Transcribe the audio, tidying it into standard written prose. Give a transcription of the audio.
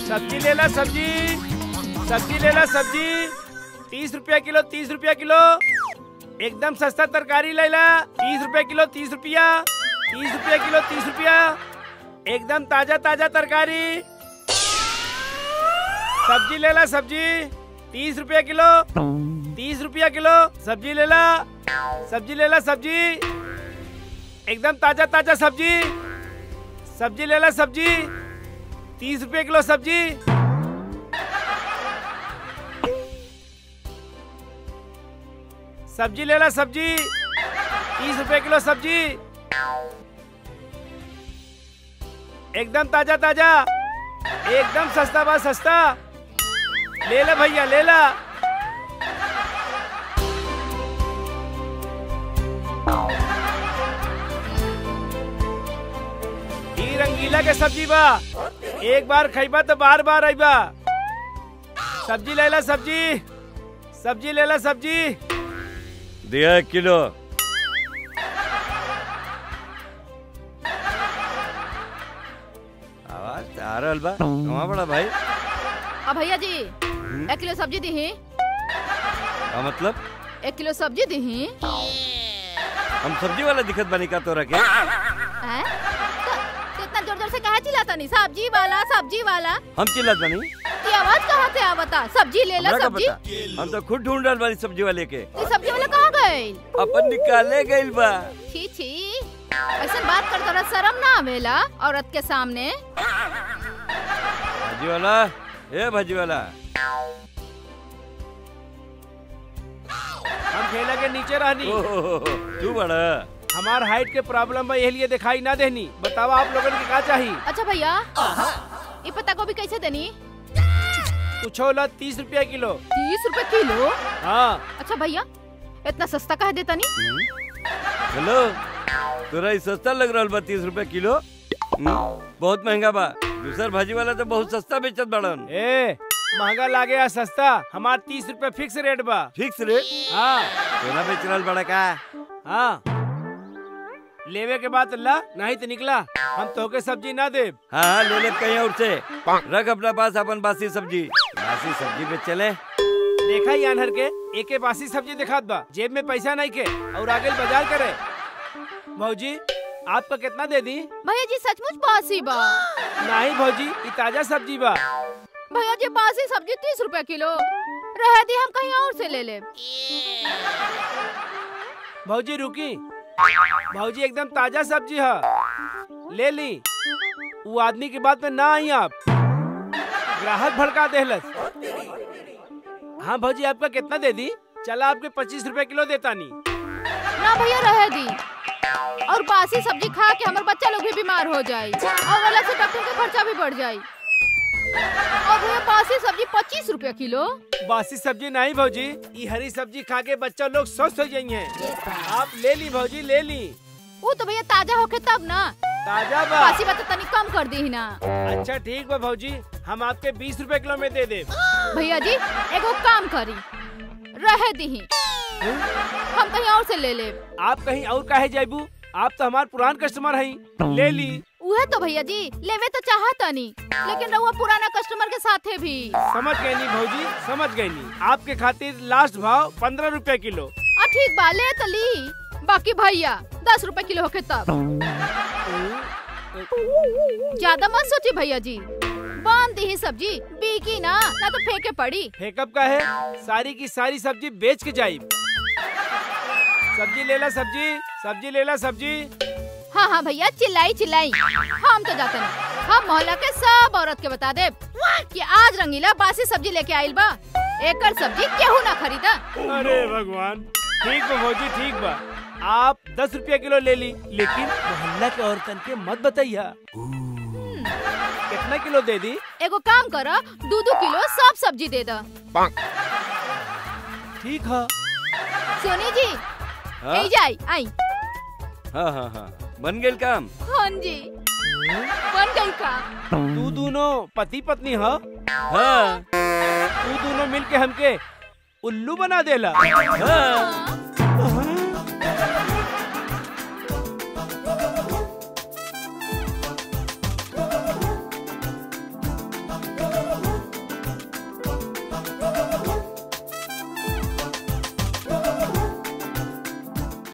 सब्जी ले ला सब्जी, सब्जी ले ला सब्जी। 30 रुपया किलो, 30 रुपया किलो। एकदम सस्ता तरकारी ले ला। 30 रुपया किलो, 30 रुपया। 30 रुपया किलो, 30 रुपया। एकदम ताजा ताजा तरकारी। सब्जी ले ला सब्जी। 30 रुपया किलो, 30 रुपया किलो। सब्जी ले ला, सब्जी ले ला सब्जी। एकदम ताजा ताजा सब्जी। सब्जी ले ला सब्जी। 30 रुपये किलो सब्जी। सब्जी ले ला सब्जी। 30 रुपये किलो सब्जी। एकदम ताजा ताजा, एकदम सस्ता बा सस्ता। ले ला भैया ले ला। ई रंगीला के सब्जी बा, एक बार खइबा तो बार बार आइबा। सब्जी ले ला सब्जी, सब्जी ले ला सब्जी। दिया 1 किलो। आवाज आ रहल बा कहाँ बड़ा भाई? अब भैया जी 1 किलो सब्जी दी। का मतलब? 1 किलो सब्जी दी। हम सब्जी वाला दिखत बानी का तोरा के? इतना जोर जोर से कहा चिल्लाता नहीं? सब्जी वाला सब्जी वाला। हम चिल्लात बानी? ये आवाज कहाँ से आवता? सब्जी ले ला सब्जी। हम तो खुद ढूंढ रहल बानी सब्जी वाले के। ये सब्जी वाला कहाँ गए? अपन निकाले गइल बा। छी छी, ऐसा बात कर तोरा शर्म ना आवेला औरत के सामने? भाजी वाला, ए भाजी वाला। हम ठेला के नीचे रहनी। तू बड़ा हमार हाइट के प्रॉब्लम बा, यही लिए दिखाई ना देनी। बतावा आप लोगन के का चाहिए? अच्छा भैया, ये पत्ता गोभी कैसे देनी? पूछो ला 30 रुपया किलो। 30 रुपए किलो? हाँ। अच्छा भैया, इतना सस्ता कह देता नहीं? हेलो, तोरा ई सस्ता लग रहा बा 30 रुपए किलो? बहुत महंगा बा। दूसर भाजी वाला तो बहुत सस्ता बेचत बड़न। ए महंगा लागे या सस्ता, हमार 30 रुपए फिक्स रेट बा। Fix rate? हाँ। तोरा बेच रहल बड़ा का? हाँ। लेवे के बाद ला, नहीं तो निकला। हम तोके सब्जी ना दे। हाँ ले ले कहीं और से। रख अपना पास अपन बासी सब्जी। बासी सब्जी पे चले। देखा ही अनहर के एके बासी सब्जी दिखात बा, जेब में पैसा नहीं के और आगे बाजार करे। भौजी आपका कितना दे दी? भैया जी सचमुच बासी बा। नहीं भौजी, ये ताजा सब्जी बा। भैया जी बासी सब्जी 30 रुपए किलो। रह दी, हम कहीं और से ले ले। भौजी रुकी, भौजी एकदम ताजा सब्जी है, ले ली। वो आदमी की बात में ना आई आप, ग्राहक भड़का देहलस। हाँ भौजी आपका कितना दे दी? चला आपके 25 रुपए किलो देता नहीं। ना भैया रह दी, और बासी सब्जी खा के हमारे बच्चा लोग भी बीमार हो जाए और अलग से डॉक्टर का खर्चा भी बढ़ जाए। और भैया बासी सब्जी 25 रुपया किलो? बासी सब्जी नहीं भौजी, ये हरी सब्जी खा के बच्चा लोग स्वस्थ हो जाएंगे। आप ले ली भौजी, ले ली। वो तो भैया ताजा होके तब ना। ताजा बा। बासी बात तनी कम कर दी ना। अच्छा ठीक बा भौजी, हम आपके 20 रुपए किलो में दे दे। भैया जी एगो काम करी, रह दी, हम कहीं और से ले ले। आप कहीं और काहे जाइबू? आप तो हमारे पुरान कस्टमर हैं, ले ली। उहे तो भैया जी लेवे तो चाहता नहीं, लेकिन रहुआ पुराना कस्टमर के साथे भी। समझ गए नी भौजी, समझ गए नी। आपके खातिर लास्ट भाव 15 रुपए किलो। ठीक बा, ले तो ली। बाकी भैया 10 रुपए किलो होके तब। ज्यादा मत सोची भैया जी, बांध दी ही सब्जी, बीकी ना तो फेंके पड़ी। फेंकअप का है, सारी की सारी सब्जी बेच के जाई। सब्जी ले ला सब्जी, सब्जी ले ला सब्जी। हाँ हाँ भैया, चिल्लाई चिल्लाई, हम तो जाते नहीं। हम मोहल्ला के सब औरत के बता दे कि आज रंगीला बासी सब्जी लेके आइल बा, एकड़ सब्जी केहू ना खरीदा। अरे भगवान, ठीक बा भौजी, ठीक बा। आप 10 रुपया किलो ले ली, लेकिन मोहल्ला के औरतन के मत बताइया। कितना किलो दे दी? एगो काम करा, 2-2 किलो सब सब्जी दे दा। ठीक है। सोनी जी आई जाई आई। हाँ हाँ हाँ, बन गई काम। हाँ जी बन गई काम। तू दोनों पति पत्नी हो? हाँ। तू दोनों मिलके हमके उल्लू बना देला। हाँ।